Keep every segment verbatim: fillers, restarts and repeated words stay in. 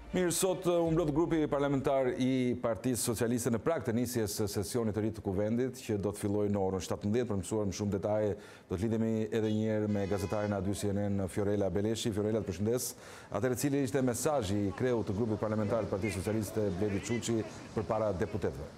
Mirë, sot u mblodh grupi parlamentar i Partisë Socialiste në prag të nisjes së sesionit të ri të Kuvendit, që do të fillojë në orën shtatëmbëdhjetë. Për mësuar më shumë detaje, do të lidhemi edhe një herë me gazetarën A dy C N N Fjorela Beleshi. Fjorela, të përshëndes. Atëherë, cili ishte mesazhi i kreut të grupit parlamentar të Partisë Socialiste Bledi Çuçi përpara deputetëve?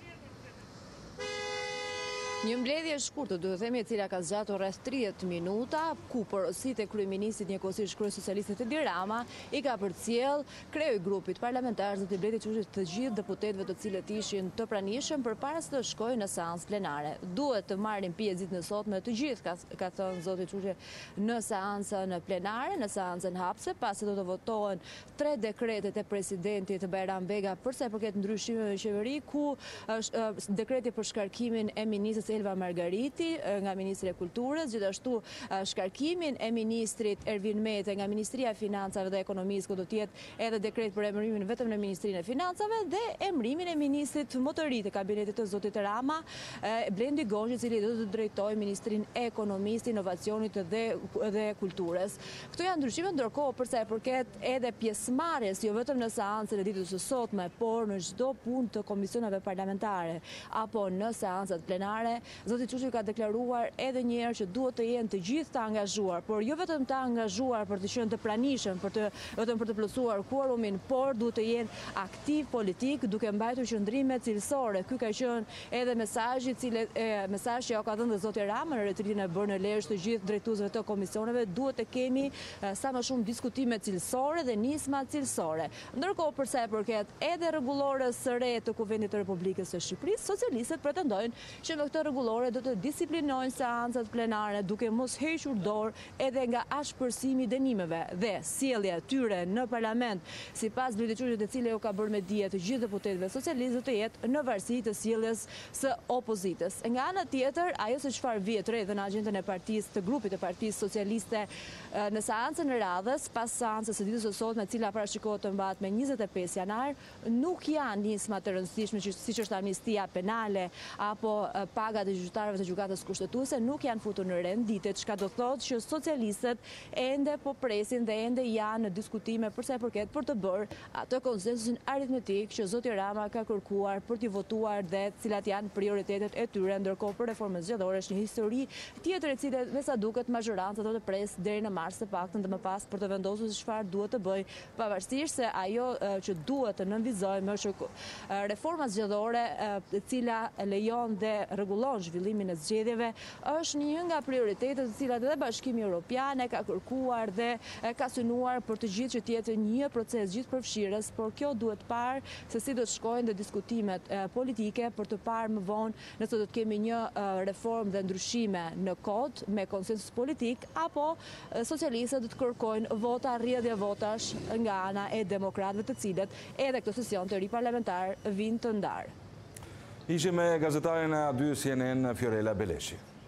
Një mbledhje e shkurtër, duhet të themi, e cila ka zgjatur rreth tridhjetë minuta, ku porositë e kryeministit njëkohësisht kryes socialistët Edi Rama i ka përcjell kreu i grupit parlamentar zoti Bledi Çuçi të gjithë deputetëve të cilët ishin të pranishëm përpara se të shkojnë në seancë plenare. Duhet të marrin pjesë ditën e sotme të gjithë, ka, ka thënë zoti Çuçi, në seancën plenare, në seancën hapëse, pasi do të votohen tre dekretet e presidentit Bajram Bega për sa i përket ndryshimeve në qeveri, ku është dekreti për shkarkimin e ministrit Elva Margariti nga Ministri e Kulturës, gjithashtu shkarkimin e ministrit Ervin Mete nga Ministria e Financave dhe Ekonomisë, ku do të jetë edhe dekret për emërimin vetëm në Ministrinë e Financave dhe emërimin e ministrit më të ri të kabinetit të zotit Rama, Blendi Gonxhi, i cili do të drejtojë Ministrinë e Ekonomisë, Inovacionit dhe, dhe Kulturës. Këto janë ndryshime, ndërkohë për sa i përket edhe pjesëmarrjes, jo vetëm në seancën e ditës së sotme, por në çdo punë të komisioneve parlamentare apo në seancat plenare, zoti Çuçi ka deklaruar edhe një herë që duhet të jenë të gjithë të angazhuar, por jo vetëm të angazhuar për të qenë të pranishëm, për të vetëm për të plotësuar quorumin, por duhet të jenë aktiv politik, duke mbajtur qëndrime cilësore. Ky ka qenë edhe mesazhi, cili mesazh që ja ka dhënë zoti Rama në retritin e bërë në Lezhë të gjithë drejtuesve të komisioneve, duhet të kemi sa më shumë diskutime cilësore dhe nisma cilësore. Ndërkohë, për sa i përket edhe rregullores së re të Kuvendit të Republikës së Shqipërisë, socialistët pretendojnë që me këtë rregullore do të disiplinojnë seancat plenare duke mos hequr dorë edhe nga ashpërsimi i dënimeve dhe sjellja e tyre në parlament, sipas Bledi Çuçit, të cilë u ka bërë me dije të gjithë deputetëve socialistë, të jetë në varësi të sjelljes së opozitës. Nga ana tjetër, ajo se çfarë vjet re dhe në agjendën e partisë, të grupit të Partisë Socialiste në seancën e radhës, pas seancës së ditës së sotme, e cila parashikohet të mbahet me njëzet e pesë janar, nuk janë nisma të rëndësishme siç është amnistia penale apo pagat e gjyqtarëve të gjykatës kushtetuese, nuk janë futur në rendite, çka do thotë që socialistët ende po presin dhe ende janë në diskutime për sa i përket për të bërë atë konsensusin aritmetik që zoti Rama ka kërkuar për të votuar dhe cilat janë prioritetet e tyre. Ndërkohë, për reformën zgjedhore është një histori tjetër, e cila me sa duket majoranca do të presë deri në mars të paktën dhe më pas për të vendosur se çfarë duhet të bëjë, pavarësisht se ajo që duhet të nënvizojmë është reforma zgjedhore, e cila lejon dhe rregullon zhvillimin e zgjedhjeve, është një nga prioritetet të cilat edhe Bashkimi Evropian e ka kërkuar dhe ka synuar për të gjithë që të jetë një proces gjithëpërfshirës, por kjo duhet parë se si do të shkojnë dhe diskutimet politike për të parë më vonë nëse do të kemi një reformë dhe ndryshime në kod me konsensus politik, apo socialistët do të kërkojnë vota, rrjedhje votash nga ana e demokratëve, të cilët edhe këtë sesion të ri parlamentar vinë të ndarë. Ishim me gazetarën A dy C N N Fjorela Beleshi.